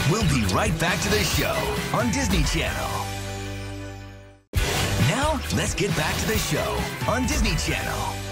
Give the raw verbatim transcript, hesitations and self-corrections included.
We'll be right back to the show on Disney Channel. Now, let's get back to the show on Disney Channel.